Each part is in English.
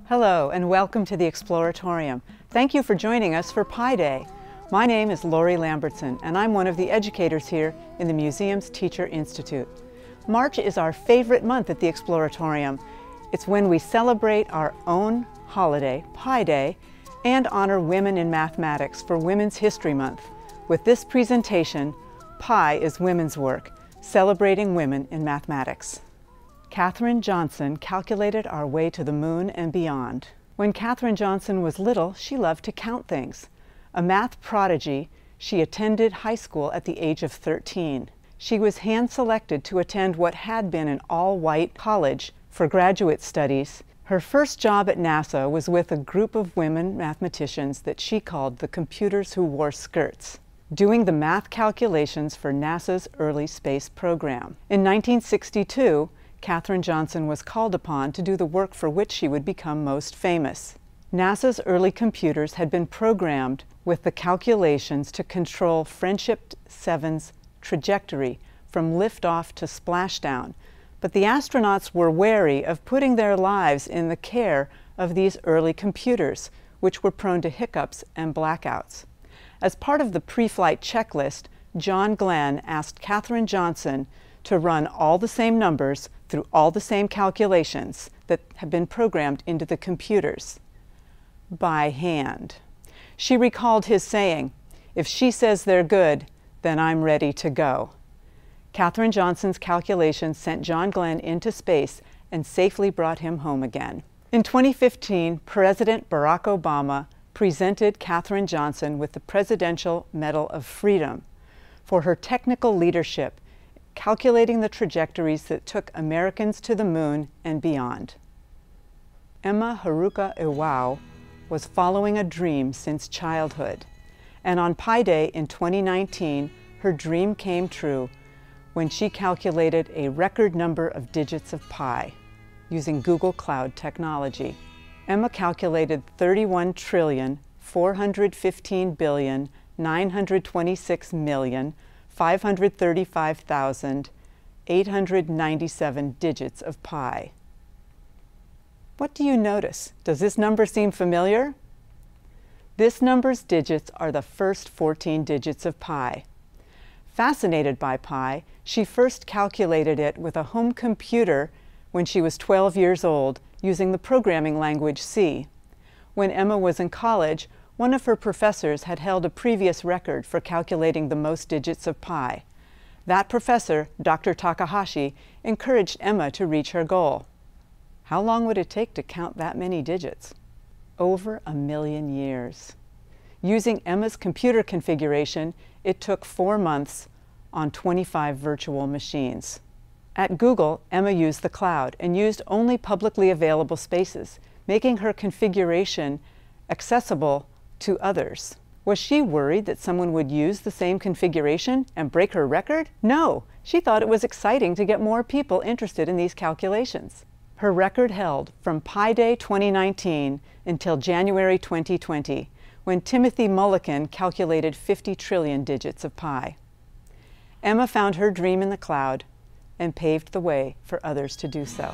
Hello and welcome to the Exploratorium. Thank you for joining us for Pi Day. My name is Lori Lambertson and I'm one of the educators here in the museum's Teacher Institute. March is our favorite month at the Exploratorium. It's when we celebrate our own holiday, Pi Day, and honor women in mathematics for Women's History Month. With this presentation, Pi is Women's Work, celebrating women in mathematics. Katherine Johnson calculated our way to the moon and beyond. When Katherine Johnson was little, she loved to count things. A math prodigy, she attended high school at the age of 13. She was hand-selected to attend what had been an all-white college for graduate studies. Her first job at NASA was with a group of women mathematicians that she called the computers who wore skirts, doing the math calculations for NASA's early space program. In 1962, Katherine Johnson was called upon to do the work for which she would become most famous. NASA's early computers had been programmed with the calculations to control Friendship 7's trajectory from liftoff to splashdown, but the astronauts were wary of putting their lives in the care of these early computers, which were prone to hiccups and blackouts. As part of the pre-flight checklist, John Glenn asked Katherine Johnson to run all the same numbers through all the same calculations that have been programmed into the computers by hand. She recalled his saying, "If she says they're good, then I'm ready to go." Katherine Johnson's calculations sent John Glenn into space and safely brought him home again. In 2015, President Barack Obama presented Katherine Johnson with the Presidential Medal of Freedom for her technical leadership calculating the trajectories that took Americans to the moon and beyond. Emma Haruka Iwao was following a dream since childhood, and on Pi Day in 2019, her dream came true when she calculated a record number of digits of pi using Google Cloud technology. Emma calculated 31,415,926,535,897 digits of pi. What do you notice? Does this number seem familiar? This number's digits are the first 14 digits of pi. Fascinated by pi, she first calculated it with a home computer when she was 12 years old using the programming language C. When Emma was in college, one of her professors had held a previous record for calculating the most digits of pi. That professor, Dr. Takahashi, encouraged Emma to reach her goal. How long would it take to count that many digits? Over 1,000,000 years. Using Emma's computer configuration, it took 4 months on 25 virtual machines. At Google, Emma used the cloud and used only publicly available spaces, making her configuration accessible to others. Was she worried that someone would use the same configuration and break her record? No, she thought it was exciting to get more people interested in these calculations. Her record held from Pi Day 2019 until January 2020, when Timothy Mulliken calculated 50 trillion digits of pi. Emma found her dream in the cloud and paved the way for others to do so.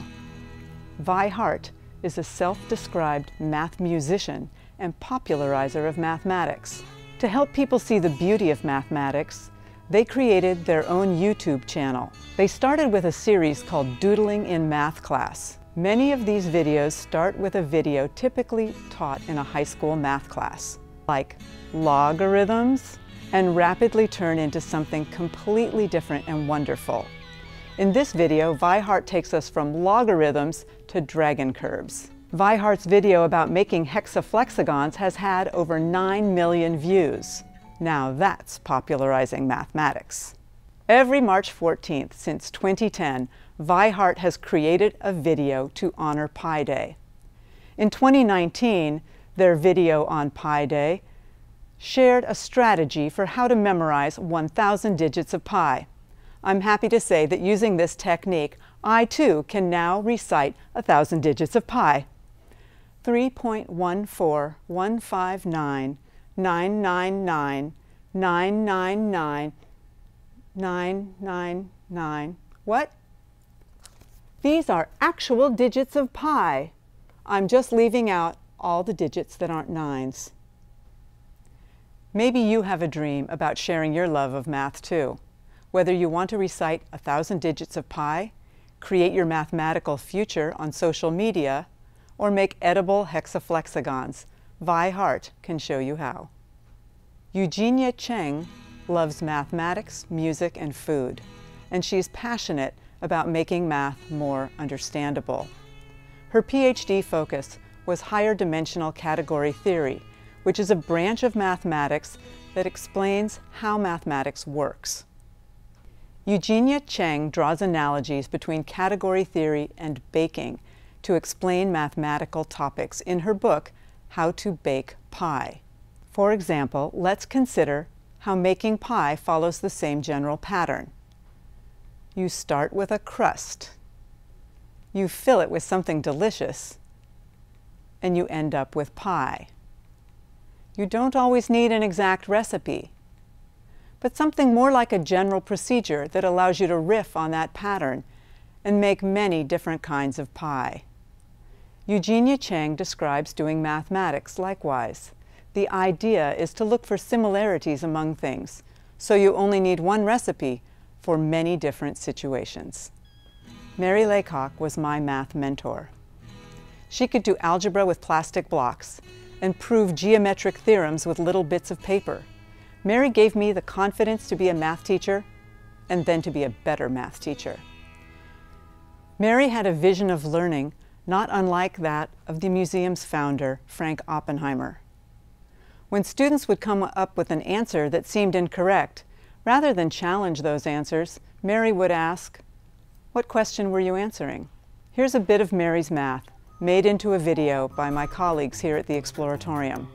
Vi Hart is a self-described math musician and popularizer of mathematics. To help people see the beauty of mathematics, they created their own YouTube channel. They started with a series called Doodling in Math Class. Many of these videos start with a video typically taught in a high school math class, like logarithms, and rapidly turn into something completely different and wonderful. In this video, Vi Hart takes us from logarithms to dragon curves. Vi Hart's video about making hexaflexagons has had over 9 million views. Now that's popularizing mathematics. Every March 14th since 2010, Vi Hart has created a video to honor Pi Day. In 2019, their video on Pi Day shared a strategy for how to memorize 1,000 digits of pi. I'm happy to say that using this technique, I too can now recite 1,000 digits of pi. 3.1415999999999. What? These are actual digits of pi. I'm just leaving out all the digits that aren't 9s. Maybe you have a dream about sharing your love of math too. Whether you want to recite 1,000 digits of pi, create your mathematical future on social media, or make edible hexaflexagons, Vi Hart can show you how. Eugenia Cheng loves mathematics, music, and food, and she's passionate about making math more understandable. Her PhD focus was higher dimensional category theory, which is a branch of mathematics that explains how mathematics works. Eugenia Cheng draws analogies between category theory and baking to explain mathematical topics in her book, How to Bake Pie. For example, let's consider how making pie follows the same general pattern. You start with a crust. You fill it with something delicious, and you end up with pie. You don't always need an exact recipe, but something more like a general procedure that allows you to riff on that pattern and make many different kinds of pie. Eugenia Cheng describes doing mathematics likewise. The idea is to look for similarities among things, so you only need one recipe for many different situations. Mary Laycock was my math mentor. She could do algebra with plastic blocks and prove geometric theorems with little bits of paper. Mary gave me the confidence to be a math teacher and then to be a better math teacher. Mary had a vision of learning not unlike that of the museum's founder, Frank Oppenheimer. When students would come up with an answer that seemed incorrect, rather than challenge those answers, Mary would ask, "What question were you answering?" Here's a bit of Mary's math, made into a video by my colleagues here at the Exploratorium.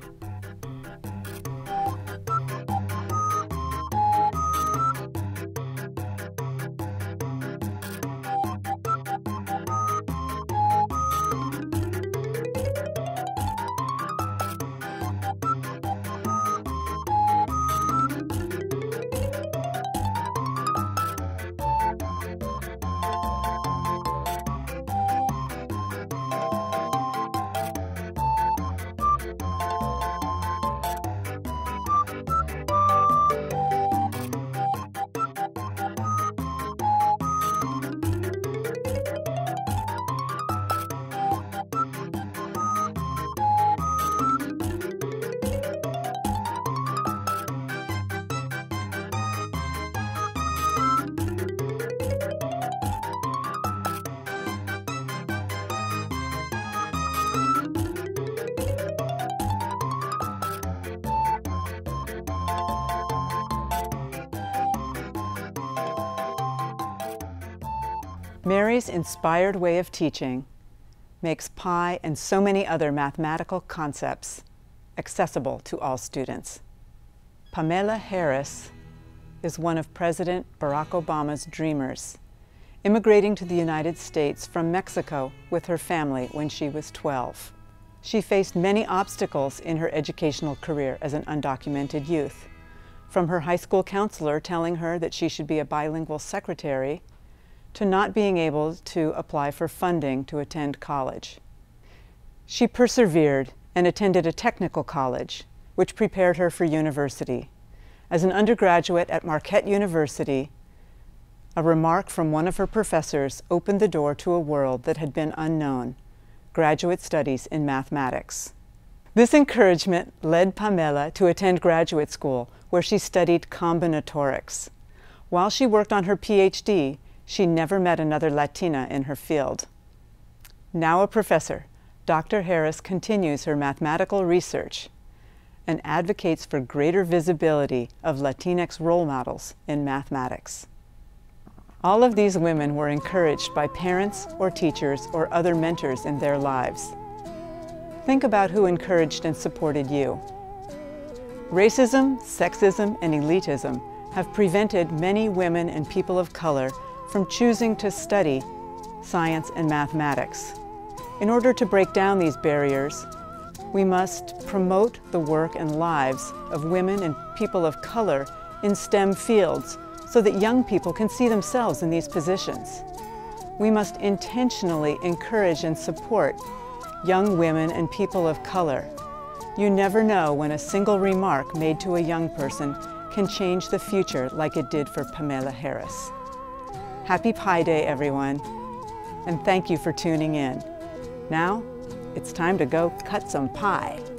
Mary's inspired way of teaching makes pi and so many other mathematical concepts accessible to all students. Pamela Harris is one of President Barack Obama's dreamers, immigrating to the United States from Mexico with her family when she was 12. She faced many obstacles in her educational career as an undocumented youth, from her high school counselor telling her that she should be a bilingual secretary to not being able to apply for funding to attend college. She persevered and attended a technical college, which prepared her for university. As an undergraduate at Marquette University, a remark from one of her professors opened the door to a world that had been unknown: graduate studies in mathematics. This encouragement led Pamela to attend graduate school, where she studied combinatorics. While she worked on her PhD, she never met another Latina in her field. Now a professor, Dr. Harris continues her mathematical research and advocates for greater visibility of Latinx role models in mathematics. All of these women were encouraged by parents or teachers or other mentors in their lives. Think about who encouraged and supported you. Racism, sexism, and elitism have prevented many women and people of color from choosing to study science and mathematics. In order to break down these barriers, we must promote the work and lives of women and people of color in STEM fields so that young people can see themselves in these positions. We must intentionally encourage and support young women, and people of color. You never know when a single remark made to a young person can change the future like it did for Pamela Harris. Happy Pi Day, everyone, and thank you for tuning in. Now, it's time to go cut some pie.